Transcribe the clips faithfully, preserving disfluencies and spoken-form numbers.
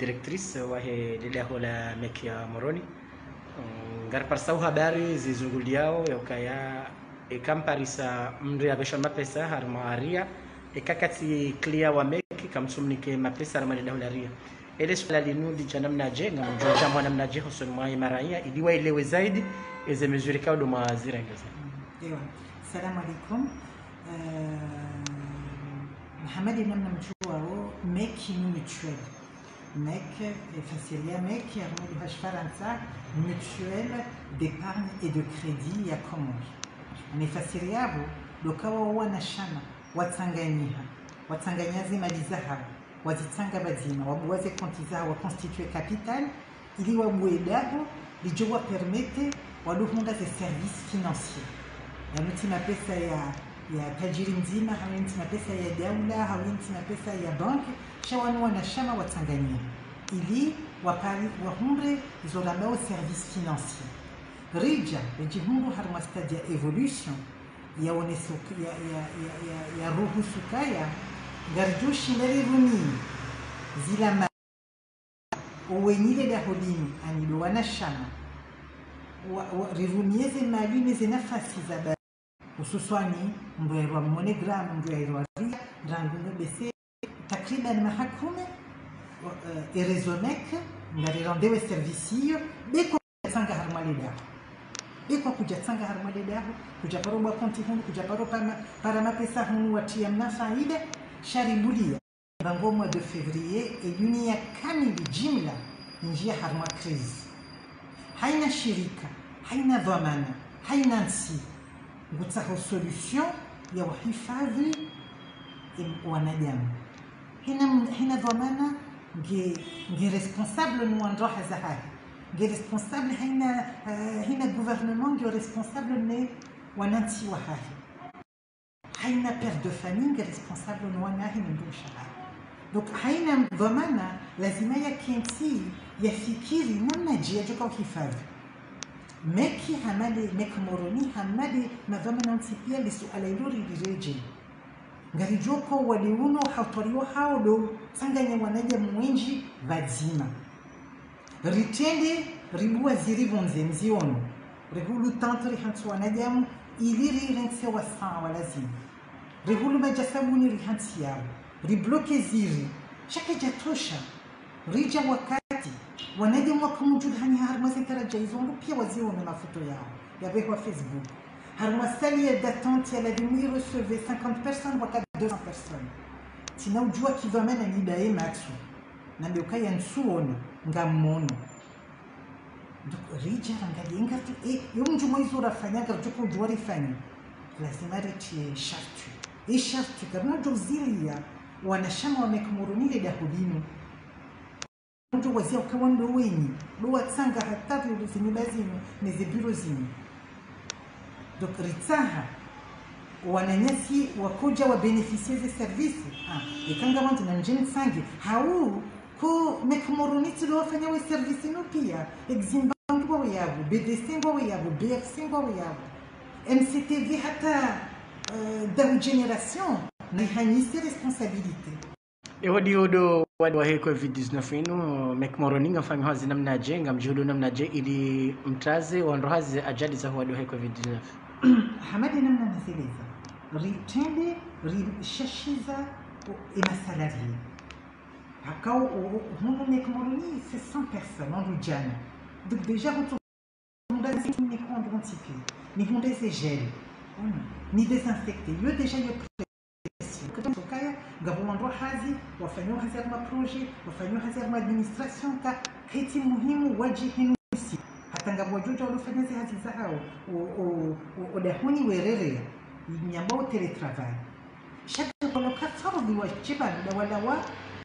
directrice wahe liliaho la mekia Moroni ngar parsau habari zizunguliao yokaya ekamparisa mri abesha mapesa har maaria ekakati clear wa meki kamsumnike mapesa ramani dahularia ile swala linu dijana mnaje ngamjoja mwana mnaje husun mwai maraia iliwa ilewe zaidi eze mesure kaudo maazira ngaza. Ewa, salam alaikum. Mohamed namna mchuao meki ni mutuelle. Meki facilia meki armodu hashfaransa mutuelle d'épargne et de crédit ya Comores. Ni facilia bo dokawa wana shana watanganyiha watanganyazi mali zahaba wazitanga bazima wabuwaze konti zao wa constituer capital ili wabuedabo lijowa permete waduhunda ze services financiers. Yanuti mapesa ya ya tajiri mzima, hawinti mapesa ya daula, hawinti mapesa ya bank, shawanu wanashama watanganyia ili wapari wahumre izolambao service financier. Rija ejihungu harma stade ya evolution ya oneso ya ya ya ya, ya ruhu sukaya garjushi ndari runi zilama owenyile da holimu anido wanashama rivumieze mali neze nafasi za ba hususani mbuerwa monogram mbuerwa ria rangunga bese takriban mahakume erezonek ngari randewe servicio beko tsanga harmalida beko kuja tsanga harmalida kuja paro ba konti hunu kuja paro para para mapesa hunu watia mna faida sharibulia bango mois de février et yunia kamili jimla njia harma crise haina shirika haina dhamana haina nsi ngutsaho solution ya uhifadhi wanadamu hina hina dhamana nge nge responsable mwandro hazaha nge responsable haina uh, hina gouvernement nge responsable ne wananti wahahi haina père de famille nge responsable nwanahi ndusha donc haina dhamana lazima ya kinti yafikiri namna jia joka uhifadhi meki hamade mek Moroni hamade madhamana ntipia lisu alailori lireje ngari joko waliuno hautoriwa hao do sanganya wanaja mwenji vazima ritende ribua zirivonze mziono rihulu tantri hantu wanajamu iliri rense wa saa walazima rihulu majasabuni rihansi yao ribloke ziri shaka jatosha rija wakati wanaje mwaka mujud hani harma zikara jaizongo pia wazio na mafoto yao yabeho Facebook harma salie d'attente ya la demi recevait cinquante personnes waka deux cents personnes tina ujua kivamena nidae matsu na mbeuka ya nsuona ngamono donc rija rangalie ngatu e yonju mwizo rafanyanga tuko ujua rifanya lazima retie shartu e shartu karna jozilia wanashama wa mekumurunile dahudinu mtu wazia ukawando wenyi luwa tsanga hatari ulizini bazinu neze biro zinu donc ritsaha wananyasi wakuja wa beneficie ze service ah ikanga wantu na njeni tsangi hau ko mekumuruniti luwa fanya we service ino pia eximba ngwa we yabu B D C ngwa we yabu B F C ngwa we yabu M C T V hata uh, dawu generation ni hanisi responsabilité Ewadi odo wadi wahe covid dix-neuf inu mek Moroni ngafanya hazi namna je ngamjudo namna je ili mtraze wanro hazi ajali za wadi wahe covid dix-neuf hamadi namna naseleza ritende rishashiza emasalari hakao huno mek Moroni c'est cent personnes en Rujana donc déjà retour ndazi ni kwando antipi ni hundeze gel ni désinfecté yo déjà yo kaya gavumandwa hazi wafanywa hazi ya projet wafanywa hazi ya administration ka kiti muhimu wajihinusi hata ngabo jojo walofanya hazi za hao o o odahuni werere nyambao teletravail chaque coloca fardu wa chibana da wala wa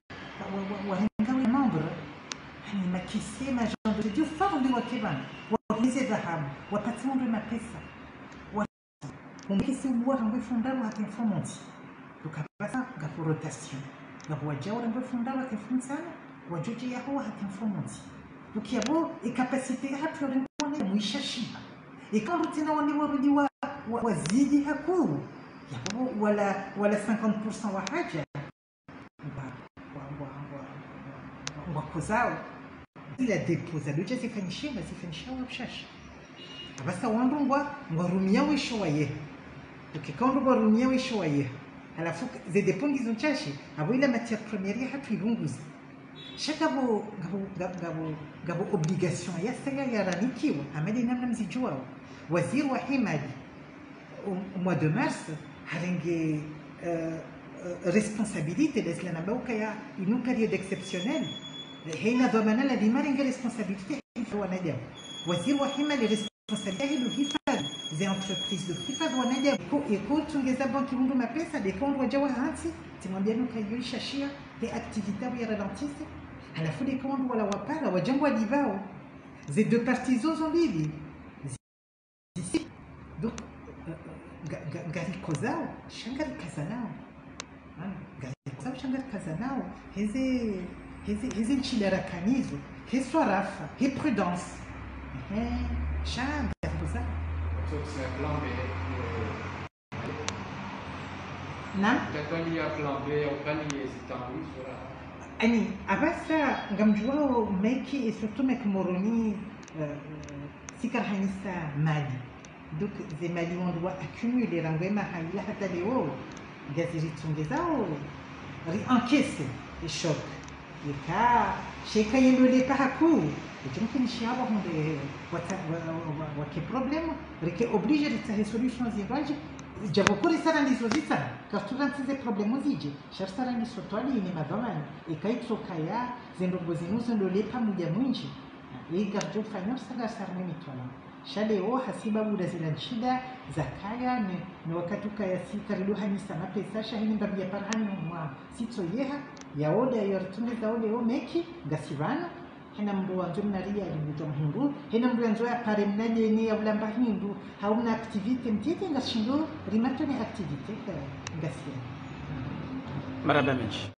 wa hengawi membre hani makisema genre de dieu fardu wa chibana wa lise dhahabu wapatiwa na pesa wa umkisi ubora ngefundaro hata informanti tukapasa gapo rotation gapo wajao ndio fundala kefunzana wajoje yaho hatimfomonti ukiabo ikapasite hapo ndio muishashiba ikawa tena wani warudi wa wazidi hakuru yapo wala wala cinquante pour cent wa haja wa wa wa wa kozao ila deposa doja zifanyishia zifanyishia wabshash abasa wandungwa ngwarumia wisho waye ukikaundu ngwarumia wisho waye alafu ze depongi zonchashi abo ila matière première hatu ibunguzi shakabo gabo gabo gabo obligation ya sanga yaranikiwa amali namna mzijua waziri wa himadi au mois de mars harenge euh, responsabilité d'Islam Baukaya une période exceptionnelle هنا ضمن لديما رنجة responsabilité ونادم وزير وحيمة responsabilité le hifad des entreprises de hifad ونادم يقول تونجز بانكي منو ما بيسا ديكون وجوا هانسي تمامبيا نو كايو شاشيا des activités où il ralentissent à la fois des comptes wala wapala wajangwa divao ces deux parties ont vivi ici donc gari kozao shangari kazanao gari kozao shangari kazanao hizi hizi hizi nchilarakanizo hiswarafa hi prudence eh shangari kozao donc c'est un plan B نعم تكوني plan B au panier c'est en oui sur la ani abasa ngamjua meki et surtout mek moroni sikar hanisa mali donc les mali on doit accumuler rangema haila hata leo gaziri tungezao ri encaisser les chocs les cas sheka yendole pahaku donc shiaba honde wata wa ke problème rike obligé de faire solutions zivage Javokuri sara ndizo zita kastura ntize problemu zije shar sara ni sotwali ni madhamani ikaitso kaya zendo gozinuzo ndo lepa muja mwinji e garjo fanyo sara sara ni mitwala shale o hasiba buda zila nshida zakaya ne ne wakati kaya si karibu hani sana pesa shahini mbabia parhani mwa sito yeha ya oda yortunde za ole o meki gasivana hena mndu wanzo mnaria alibuto mhindu hena mndu wanzo ya pare mnaje ni ya ulamba hindu hauna activite mtite ngashindo rimatone activite ngasia maraba menshi